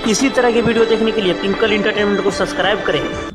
इसी तरह की वीडियो देखने के लिए ट्विंकल एंटरटेनमेंट को सब्सक्राइब करें।